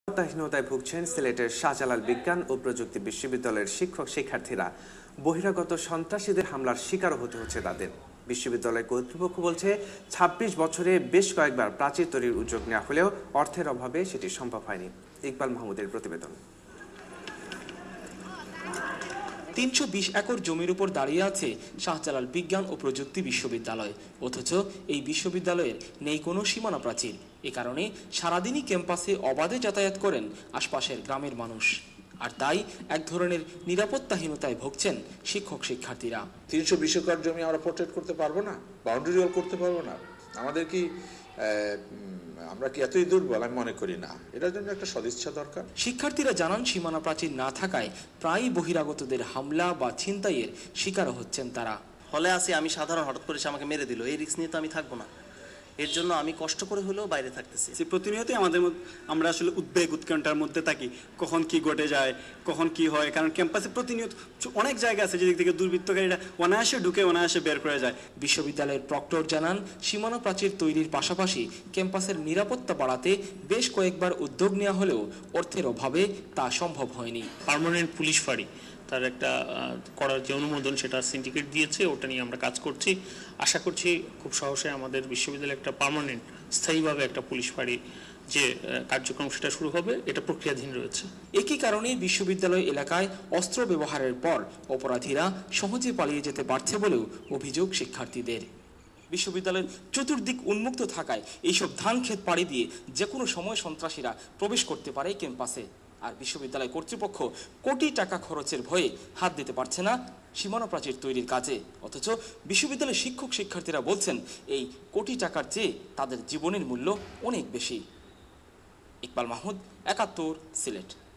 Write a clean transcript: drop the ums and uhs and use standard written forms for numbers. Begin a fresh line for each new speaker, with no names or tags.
নিরাপত্তাহীনতায় ভুগছেন সিলেটের শাহজালাল বিজ্ঞান ও প্রযুক্তি বিশ্ববিদ্যালয়ের শিক্ষক শিক্ষার্থীরা। বহিরাগত সন্ত্রাসীদের হামলার শিকারও হতে হচ্ছে তাদের। বিশ্ববিদ্যালয় কর্তৃপক্ষ বলছে ২৬ বছরে বেশ কয়েকবার প্রাচীর তৈরির উদ্যোগ নেওয়া হলেও অর্থের অভাবে সেটি সম্ভব হয়নি। ইকবাল মাহমুদের প্রতিবেদন।
৩২০ একর জমির উপর দাঁড়িয়ে আছে শাহজালাল বিজ্ঞান ও প্রযুক্তি বিশ্ববিদ্যালয়, অথচ এই বিশ্ববিদ্যালয়ের নেই কোনো সীমানা প্রাচীর। এ কারণে সারাদিনই ক্যাম্পাসে অবাধে যাতায়াত করেন আশপাশের গ্রামের মানুষ, আর তাই এক ধরনের নিরাপত্তাহীনতায় ভুগছেন শিক্ষক শিক্ষার্থীরা।
৩২০ একর জমি আমরা প্রোটেক্ট করতে পারবো না, বাউন্ডারি ওয়াল করতে পারবো না? আমাদের কি আমরা কি এতই দুর্বল? আমি মনে করি না। এটার জন্য একটা সদিচ্ছা দরকার।
শিক্ষার্থীরা জানান, সীমানা প্রাচীর না থাকায় প্রায়ই বহিরাগতদের হামলা বা ছিনতাইয়ের শিকারও হচ্ছেন তারা।
হলে আসি আমি সাধারণ, হঠাৎ করে সে আমাকে মেরে দিল, এই রিস্ক নিয়ে তো আমি থাকবো না। এর জন্য আমি কষ্ট করে হলেও বাইরে থাকতেছি।
প্রতিনিয়তই আমরা আসলে উদ্বেগ উৎকণ্ঠার মধ্যে থাকি, কখন কি ঘটে যায়, কখন কি হয়। কারণ ক্যাম্পাসে প্রতিনিয়ত অনেক জায়গা আছে যেদিক থেকে দুর্বৃত্তকারীরা অনায়াসে ঢুকে অনায়াসে বের করে যায়।
বিশ্ববিদ্যালয়ের প্রক্টর জানান, সীমানা প্রাচীর তৈরির পাশাপাশি ক্যাম্পাসের নিরাপত্তা বাড়াতে বেশ কয়েকবার উদ্যোগ নেওয়া হলেও অর্থের অভাবে তা সম্ভব হয়নি।
পার্মানেন্ট পুলিশ ফাঁড়ি তার একটা করার যে অনুমোদন, সেটা সিন্ডিকেট দিয়েছে, ওটা নিয়ে আমরা কাজ করছি। আশা করছি খুব সহজে আমাদের বিশ্ববিদ্যালয়ে একটা পার্মানেন্ট স্থায়ীভাবে একটা পুলিশ ফাঁড়ি যে কার্যক্রম সেটা শুরু হবে, এটা প্রক্রিয়াধীন রয়েছে।
একই কারণে বিশ্ববিদ্যালয় এলাকায় অস্ত্র ব্যবহারের পর অপরাধীরা সহজে পালিয়ে যেতে পারছে বলেও অভিযোগ শিক্ষার্থীদের। বিশ্ববিদ্যালয়ের চতুর্দিক উন্মুক্ত থাকায় এইসব ধান ক্ষেত পাড়ি দিয়ে যে কোনো সময় সন্ত্রাসীরা প্রবেশ করতে পারে ক্যাম্পাসে। আর বিশ্ববিদ্যালয় কর্তৃপক্ষ কোটি টাকা খরচের ভয়ে হাত দিতে পারছে না সীমানা প্রাচীর তৈরির কাজে, অথচ বিশ্ববিদ্যালয়ের শিক্ষক শিক্ষার্থীরা বলছেন এই কোটি টাকার চেয়ে তাদের জীবনের মূল্য অনেক বেশি। ইকবাল মাহমুদ, ৭১, সিলেট।